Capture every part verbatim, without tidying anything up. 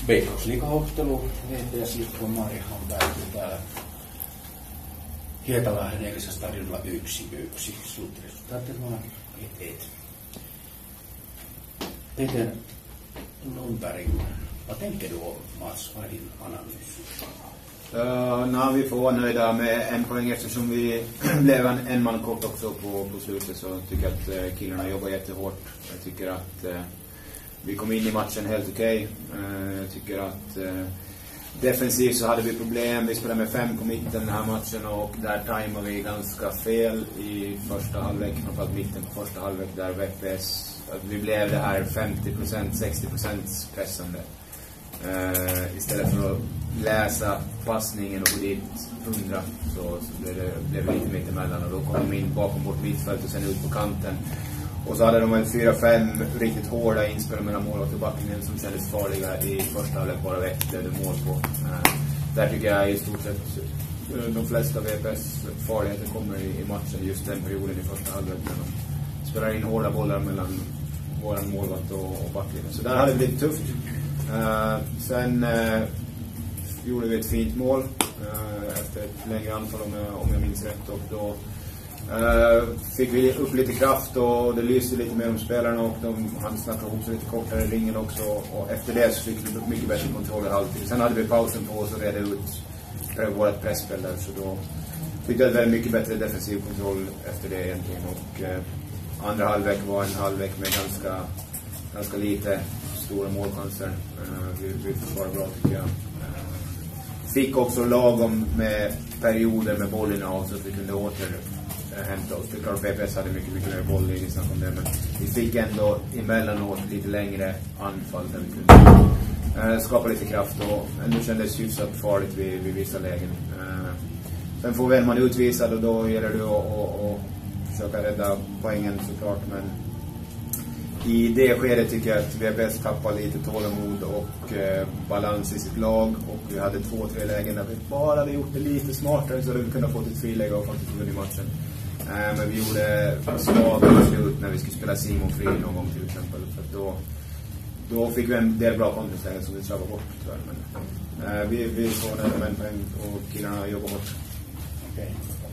Veikkausliigaottelu V P S Jytkon Marjahan päätyi täällä Hietalahden eilisessä stadionilla yksi yksi. Slutresultatet var ett ett. Peter Lundberg, vad tänker du om match? Vad är din analys? Uh, när vi får vara nöjda med en poäng eftersom vi blev en, en man kort också på, på slutet, så tycker jag att uh, killarna jobbar jättehårt. Jag tycker att uh, vi kom in i matchen helt okej. Okay. Uh, jag tycker att uh, defensivt så hade vi problem. Vi spelade med fem på mitten den här matchen och där tajmade vi ganska fel i första halvlek, framförallt mitten på första halvlek där V P S, vi blev det här femtio procent sextio procent pressande. Uh, istället för att läsa passningen och gå dit hundra, så, så blev det blev lite mitt emellan och då kom de in bakom vårt mittfält och sen ut på kanten. Och så hade de väl fyra fem riktigt hårda inspel mellan mål och backlinjen som kändes farliga i första halvlek, bara ett blev det mål på. Uh, där tycker jag i stort sett de flesta V P S farligheter kommer i, i matchen just den perioden i första halvlek när de spelar in hårda bollar mellan våran målvakt och, och backlinjen. Så där hade det blivit tufft. Uh, sen uh, gjorde vi ett fint mål uh, efter ett längre anfall om jag, om jag minns rätt, och då uh, fick vi upp lite kraft och det lyste lite med de spelarna och de, han snackade ihop sig lite kortare i ringen också, och efter det så fick vi mycket bättre kontroll i halvtid. Sen hade vi pausen på oss och redde ut vårt pressspel där, så då fick vi väldigt mycket bättre defensiv kontroll efter det egentligen, och uh, andra halvlek var en halvlek med ganska, ganska lite stora målchanser. Uh, vi, vi försvarade bra tycker jag. Uh, fick också lagom med perioder med bollen av så att vi kunde åter uh, hämta oss. Det är klart V P S hade mycket, mycket mer boll i om det, men vi fick ändå emellanåt lite längre anfall där vi kunde uh, skapa lite kraft och ändå kändes hyfsat farligt vid, vid vissa lägen. Uh, sen får väl man utvisad och då gäller det att, att, att försöka rädda poängen såklart, men i det skedet tycker jag att V P S tappade lite tålamod och eh, balans i sitt lag, och vi hade två, tre lägen där vi bara hade gjort det lite smartare så att vi kunde ha fått ett friläge och faktiskt vunnit matchen. Eh, men vi gjorde svaga slut när vi skulle spela Simon Fri någon gång till exempel, för då, då fick vi en del bra kontringsmål som vi slarvade bort tyvärr. Men eh, vi, vi får det en poäng och killarna jobbar bort. Okej.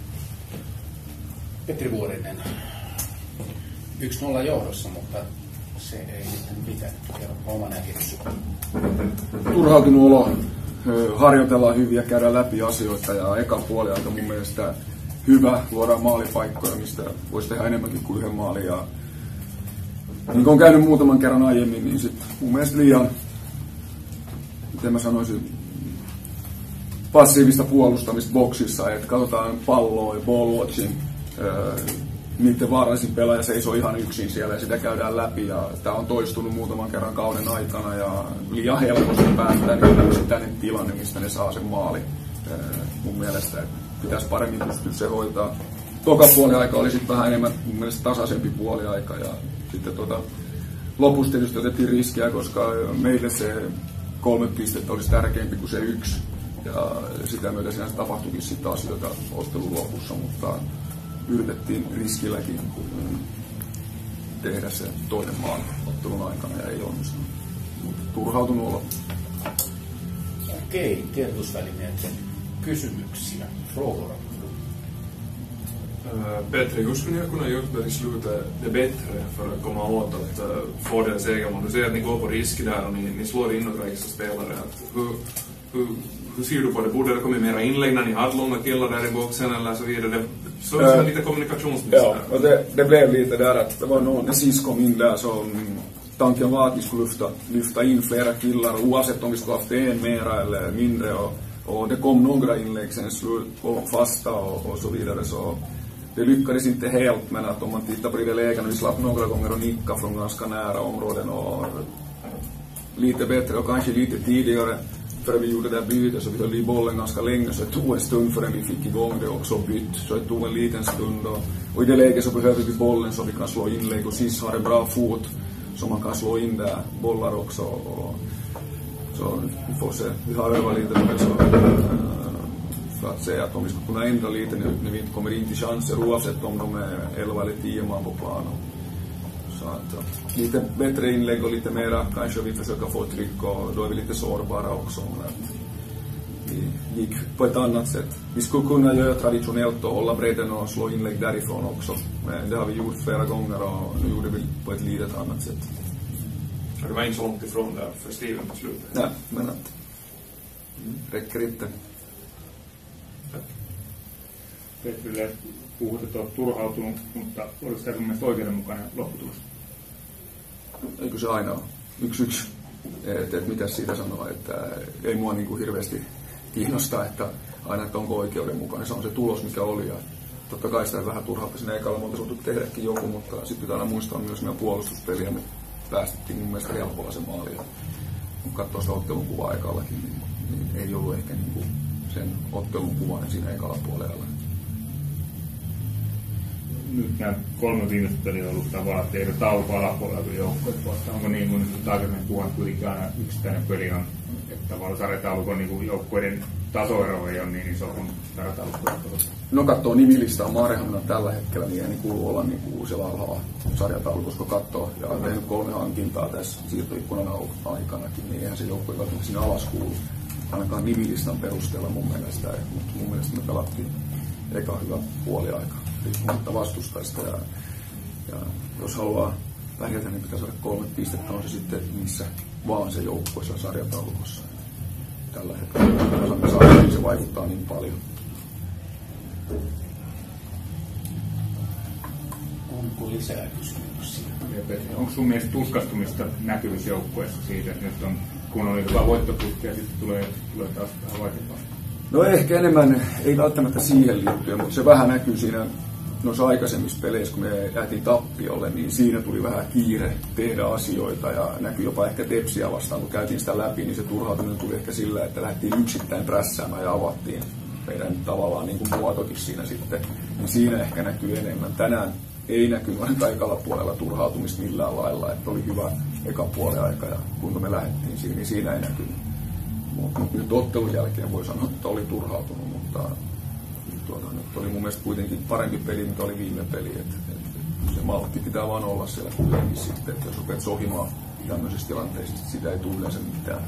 Petri Vuorinen. yksi nolla johdossa, mutta se ei sitten pitänyt. Kerro oma näkemys. Turhautunut olo. Harjoitellaan hyviä, käydään läpi asioita ja eka puoli aika mun mielestä hyvä. Luodaan maalipaikkoja, mistä voisi tehdä enemmänkin kuin yhden maalin. Ja niin kuin on käynyt muutaman kerran aiemmin, niin sit mun mielestä liian, miten mä sanoisin, passiivista puolustamista boksissa, että katsotaan palloa ja ball watching. Niiden vaarallisin pelaaja seisoo ihan yksin siellä ja sitä käydään läpi, ja tämä on toistunut muutaman kerran kauden aikana ja liian helposti päättää niin yksittäinen tilanne, mistä ne saa sen maali. Mun mielestä pitäisi paremmin pystyä se hoitaa. Toka puoliaika oli sitten vähän enemmän mun mielestä tasaisempi puoliaika, ja sitten tota, lopussa tietysti otettiin riskiä, koska meille se kolme pistettä olisi tärkeämpi kuin se yksi, ja sitä myötä siinä tapahtuikin sitten asioita ottelun lopussa, mutta yritettiin riskilläkin tehdä se toinen maali ottelun aikana ja ei onnistunut. Turhautunut olo. Okei, tiedotusvälineiden kysymyksiä. Frågor. Petri, hur skulle ni kunna gjort i slutet det bättre för att komma åt att uh, få den segern? Du säger att ni går på risk där och ni, ni slår in några extra spelare. Att, hur, hur, hur ser du på det? Borde det komma mera inlägg när ni hade långa killar där i boxen eller så vidare? Det, så äh, lite kommunikationsmiss. Ja, och det, det blev lite där att det var någon, när Sis kom in där så tanken var att vi skulle lyfta, lyfta in flera killar oavsett om vi skulle haft en mera eller mindre, och, och det kom några inlägg sen slut på fasta och, och så vidare, så det lyckades inte helt, men att om man tittar på det lägen, vi slapp några gånger och nicka från ganska nära områden och lite bättre och kanske lite tidigare för vi gjorde det där bytet, så vi höll i bollen ganska länge, så det tog en stund förrän vi fick igång det också bytt, så det tog en liten stund, och, och i det läget så behöver vi bollen så vi kan slå inlägg, och Sis har en bra fot så man kan slå in där bollar också, och, så vi får se, vi har övat lite på det så, för att säga att om vi ska kunna ändra lite när, när vi inte kommer in till chanser oavsett om de är elva eller tio man på plan, Så att, lite bättre inlägg och lite mera kanske vi försöker få tryck och då är vi lite sårbara också. Att vi gick på ett annat sätt. Vi skulle kunna göra traditionellt och hålla bredden och slå inlägg därifrån också. Men det har vi gjort flera gånger och nu gjorde vi på ett litet annat sätt. Ja, det var inte så långt ifrån där för Steven på slutet. Nej, men att mm. räcker inte. Tack. Petrille puhut, että olet turhautunut, mutta oliko tämä sun mielestä oikeudenmukainen lopputulos? Eikö se aina ole? Yksi yksi. Että et mitä siitä sanoa, että ei mua niin kuin hirveästi kiinnostaa, että aina että onko oikeudenmukainen. Se on se tulos, mikä oli. Ja totta kai sitä vähän turhauta siinä ekalla monta saatu tehdäkin joku, mutta sitten pitää aina muistaa myös meidän puolustuspeliä. Me päästettiin mun mielestä helpolla se maali. Kun katsoo sitä ottelun kuvaa ekallakin, niin, niin ei ollut ehkä niin kuin sen ottelun kuvainen siinä ekalla puolella. Nyt nämä kolme viimeistä peliä on ollut tavallaan, että eikö tauko alapuolella joukkoja vasta. Onko niin kuin aikaisemmin puhunut kuitenkin aina yksittäinen peli on, että tavallaan sarjataulukon niin joukkoiden tasoero ei ole niin iso kuin sarjataulukko. No katsoo nimilistaa Maarihamina tällä hetkellä, niin ei niin kuulu olla niin kuin siellä alhaalla sarjataulukossa, kun katsoo. Ja on tehnyt kolme hankintaa tässä siirtoikkunan aikanakin, niin eihän se joukko välttämättä sinne alas kuulu. Ainakaan nimilistan perusteella mun mielestä. Mutta mun mielestä me pelattiin eka hyvä puoliaika riippumatta vastustajista. Ja, ja jos haluaa pärjätä, niin pitää saada kolme pistettä. On se sitten missä vaan se joukkueessa sarjataulukossa. Tällä hetkellä me saadaan, niin se vaikuttaa niin paljon. Onko lisää kysymyksiä? Onko sun mielestä tuskastumista näkyvissä joukkueessa siitä, että nyt on, kun oli hyvä voittoputki ja sitten tulee, tulee taas vähän vaikeampaa? No ehkä enemmän, ei välttämättä siihen liittyen, mutta se vähän näkyy siinä noissa aikaisemmissa peleissä, kun me jäätiin tappiolle, niin siinä tuli vähän kiire tehdä asioita ja näkyy jopa ehkä Tepsiä vastaan, kun käytiin sitä läpi, niin se turhautuminen tuli ehkä sillä, että lähdettiin yksittäin prässäämään ja avattiin meidän tavallaan niin kuin muotokin siinä sitten, niin siinä ehkä näkyy enemmän. Tänään ei näkynyt ainakaan ekalla puolella turhautumista millään lailla, että oli hyvä eka puolen aika ja kuinka me lähdettiin siinä, niin siinä ei näkynyt. Mutta nyt ottelun jälkeen voi sanoa, että oli turhautunut, mutta tuota, nyt oli mun mielestä kuitenkin parempi peli, mitä oli viime peli. Et, et, se maltti pitää vaan olla siellä kuitenkin sitten, että jos rupeat sohimaan tämmöisessä tilanteessa, sitä ei tule yleensä mitään.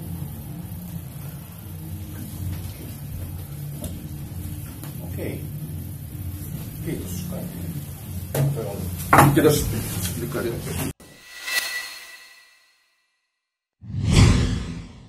Okei. Kiitos kaikille. Kiitos.